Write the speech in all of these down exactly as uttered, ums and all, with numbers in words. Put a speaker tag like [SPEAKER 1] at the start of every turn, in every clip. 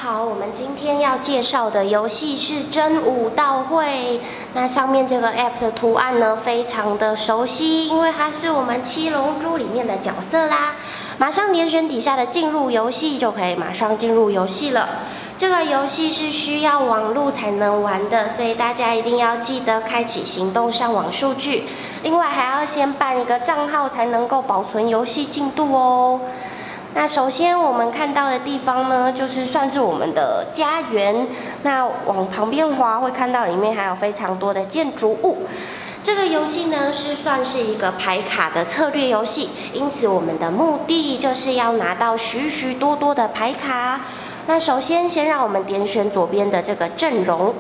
[SPEAKER 1] 好，我们今天要介绍的游戏是真武道会。那上面这个 App 的图案呢，非常的熟悉，因为它是我们七龙珠里面的角色啦。马上点选底下的进入游戏，就可以马上进入游戏了。这个游戏是需要网路才能玩的，所以大家一定要记得开启行动上网数据。另外还要先办一个账号，才能够保存游戏进度哦。 那首先我们看到的地方呢，就是算是我们的家园。那往旁边滑，会看到里面还有非常多的建筑物。这个游戏呢，是算是一个牌卡的策略游戏，因此我们的目的就是要拿到许许多多的牌卡。那首先，先让我们点选左边的这个阵容。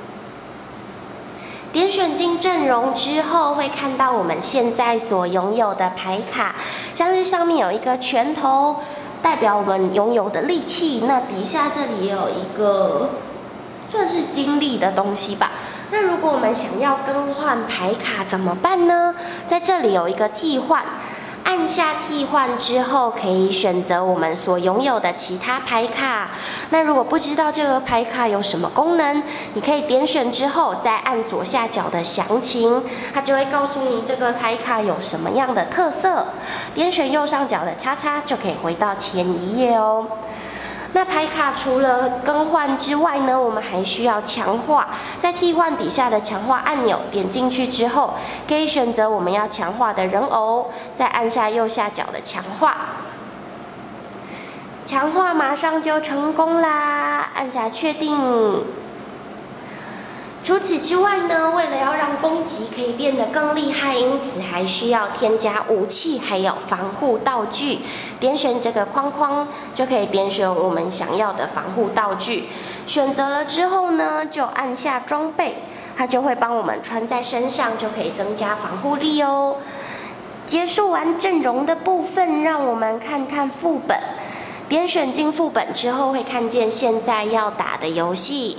[SPEAKER 1] 点选进阵容之后，会看到我们现在所拥有的牌卡，像是上面有一个拳头，代表我们拥有的力气。那底下这里也有一个算是精力的东西吧。那如果我们想要更换牌卡怎么办呢？在这里有一个替换。 按下替换之后，可以选择我们所拥有的其他牌卡。那如果不知道这个牌卡有什么功能，你可以点选之后再按左下角的详情，它就会告诉你这个牌卡有什么样的特色。点选右上角的叉叉，就可以回到前一页哦。 那牌卡除了更换之外呢，我们还需要强化。在替换底下的强化按钮点进去之后，可以选择我们要强化的人偶，再按下右下角的强化。强化马上就成功啦！按下确定。 除此之外呢，为了要让攻击可以变得更厉害，因此还需要添加武器还有防护道具。点选这个框框，就可以点选我们想要的防护道具。选择了之后呢，就按下装备，它就会帮我们穿在身上，就可以增加防护力哦。结束完阵容的部分，让我们看看副本。点选进副本之后，会看见现在要打的游戏。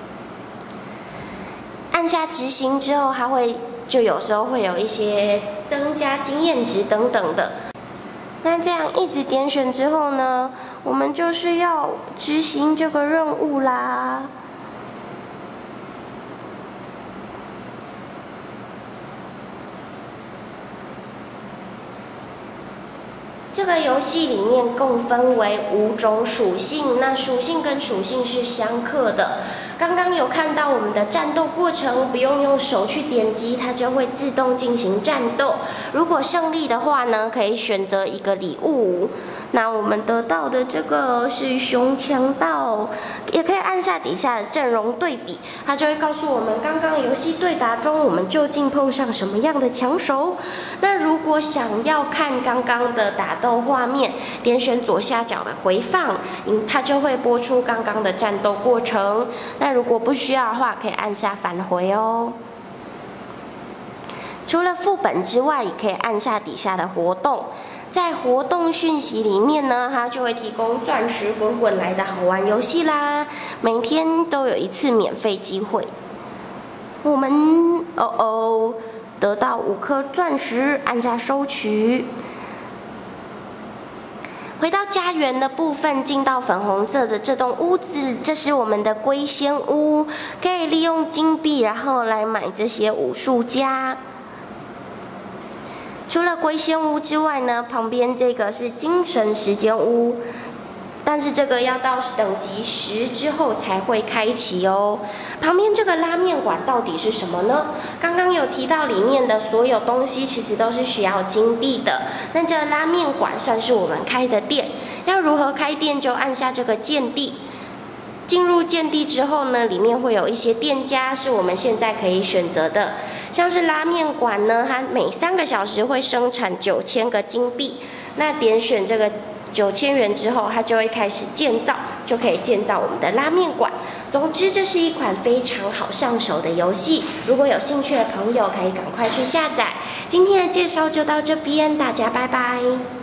[SPEAKER 1] 按下执行之后，它会就有时候会有一些增加经验值等等的。那这样一直点选之后呢，我们就是要执行这个任务啦。这个游戏里面共分为五种属性，那属性跟属性是相克的。 刚刚有看到我们的战斗过程，不用用手去点击，它就会自动进行战斗。如果胜利的话呢，可以选择一个礼物。那我们得到的这个是熊强盗，也可以按下底下的阵容对比，它就会告诉我们刚刚游戏对打中我们究竟碰上什么样的强手。那如果想要看刚刚的打斗画面，点选左下角的回放，嗯，它就会播出刚刚的战斗过程。那 如果不需要的话，可以按下返回哦。除了副本之外，也可以按下底下的活动。在活动讯息里面呢，它就会提供钻石滚滚来的好玩游戏啦，每天都有一次免费机会。我们哦哦得到五颗钻石，按下收取。 回到家园的部分，进到粉红色的这栋屋子，这是我们的龟仙屋，可以利用金币，然后来买这些武术家。除了龟仙屋之外呢，旁边这个是精神时间屋，但是这个要到等级十之后才会开启哦。旁边这个拉面馆到底是什么呢？刚刚有提到里面的所有东西其实都是需要金币的。那这拉面馆算是我们开的店，要如何开店就按下这个建地。进入建地之后呢，里面会有一些店家是我们现在可以选择的，像是拉面馆呢，它每三个小时会生产九千个金币。那点选这个 九千元之后，它就会开始建造，就可以建造我们的拉面馆。总之，这是一款非常好上手的游戏。如果有兴趣的朋友，可以赶快去下载。今天的介绍就到这边，大家拜拜。